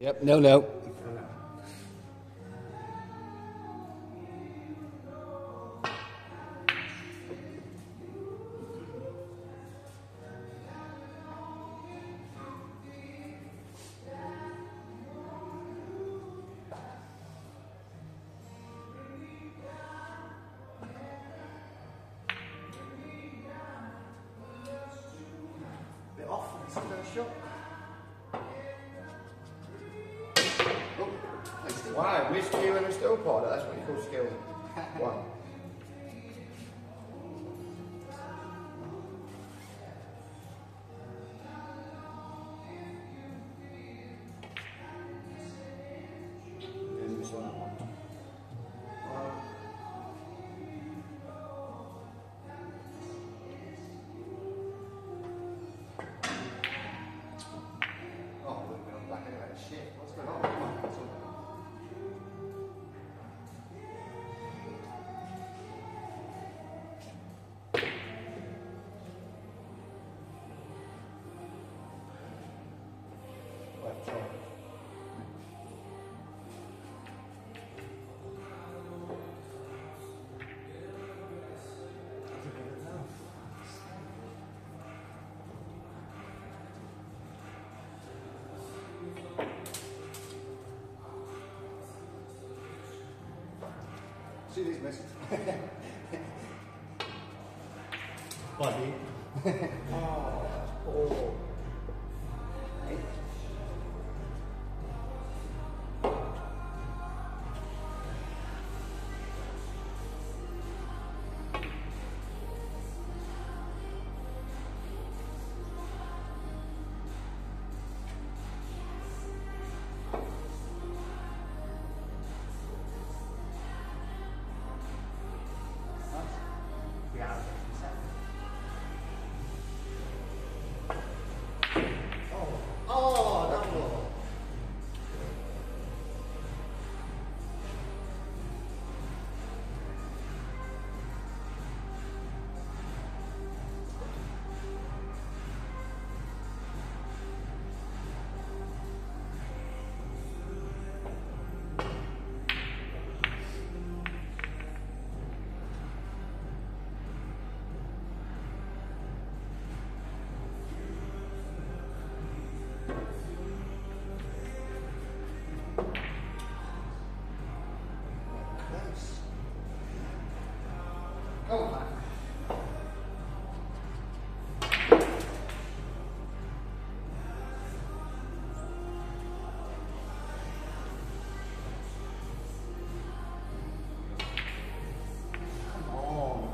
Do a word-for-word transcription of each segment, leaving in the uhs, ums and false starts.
Yep, no, no. Bit off, it's the first shot. Wow, missed you and a still pot. That's what you call skill. One. Then miss on that one. Oh, we've been on the back end of that shit. What's going on? Come on, what's on? Left shot. See these misses. Buddy. Oh, that's poor. Oh, double. Nice. Come on, man. Come on.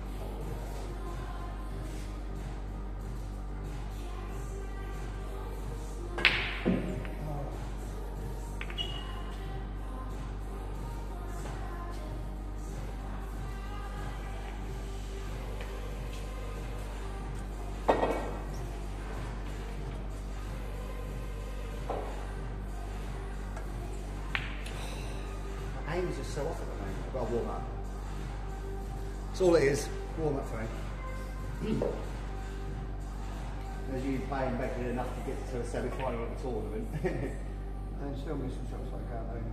My aim is just so off at the moment. I've got to warm up. That's all it is. Warm up for me. As you playing better enough to get to a semi-final of the tournament. And still missing shots like that though.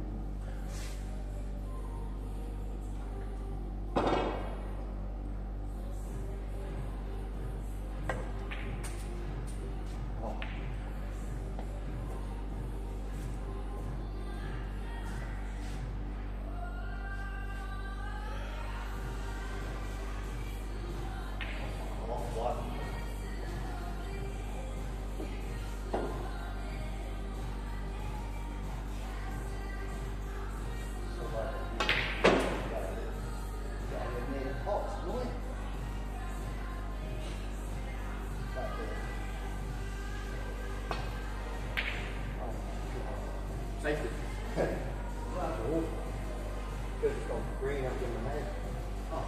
Safety. Oh. Could have gone green up in the head. Oh.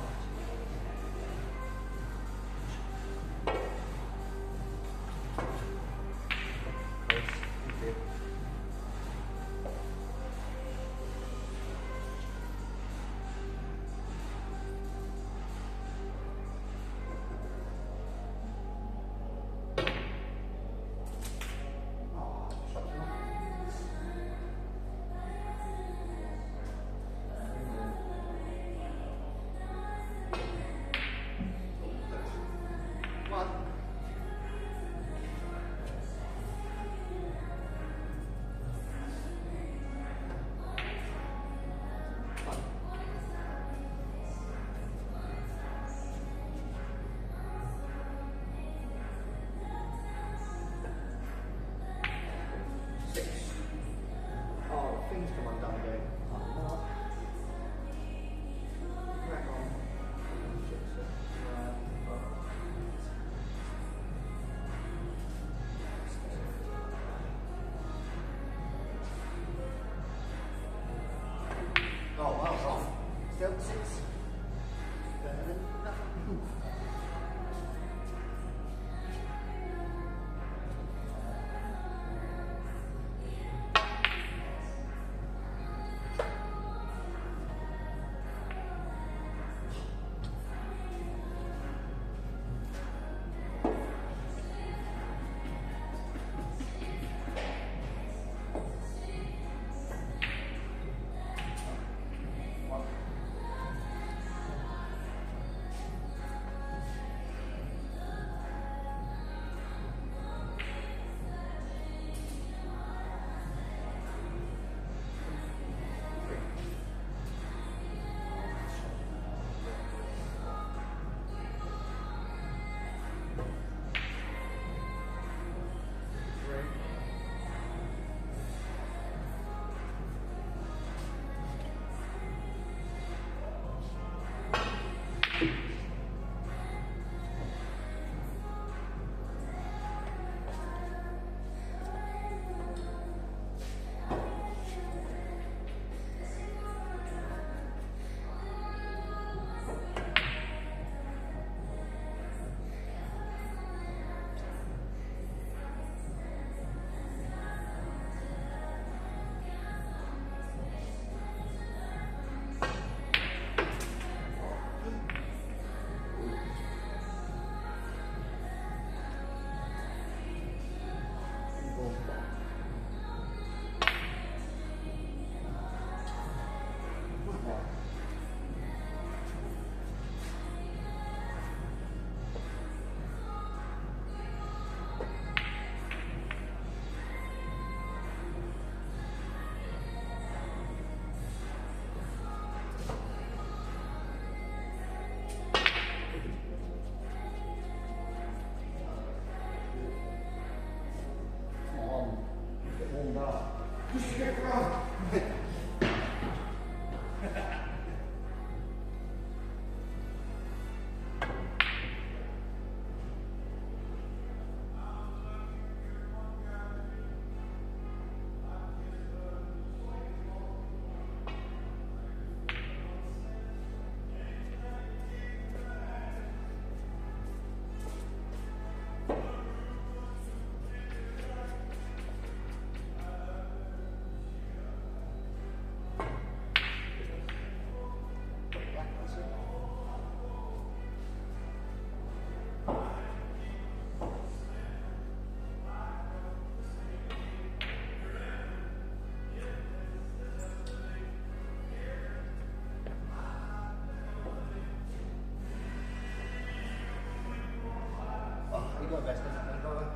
You got best, doesn't it, brother?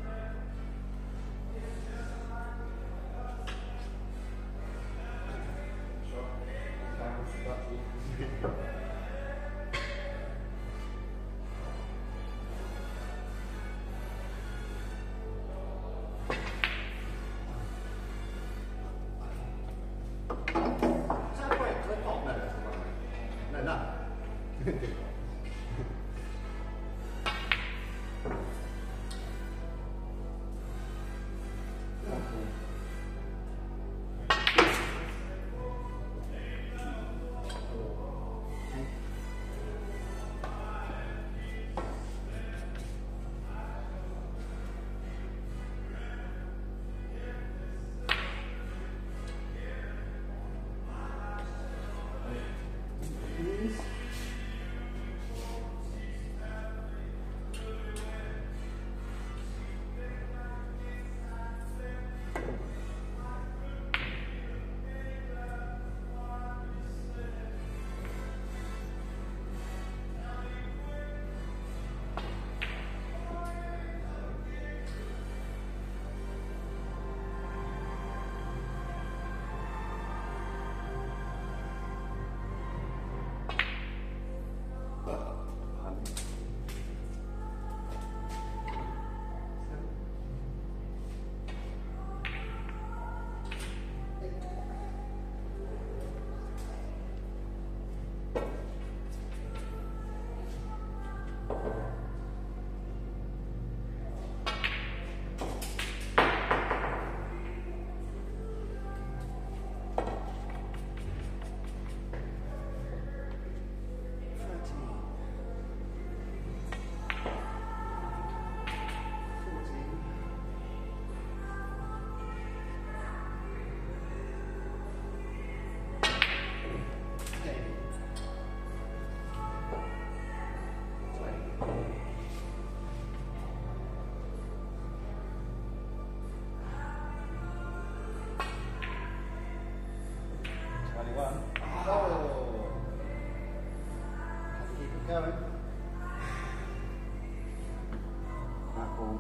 No, no. Going. That ball.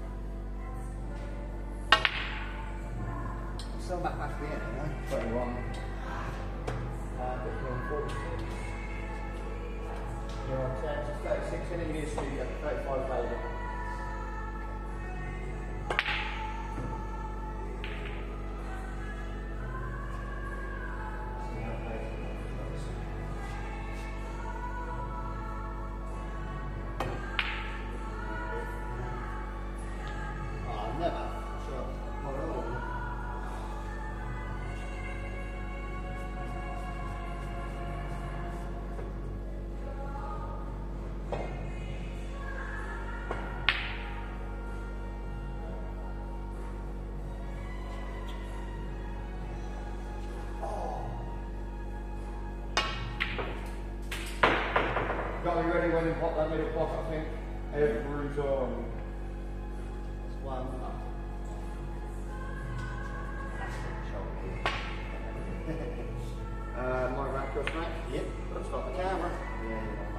Still back past the end, you know? twenty-one. Uh, fifty-one, forty-six. You're on ten, so thirty-six in a year studio, thirty-five later. Never. Sure. Got me ready when you pop that middle block, I think. Every time. It's one up. uh, my rack goes back. Yep. Let's stop the camera. Yeah, yeah.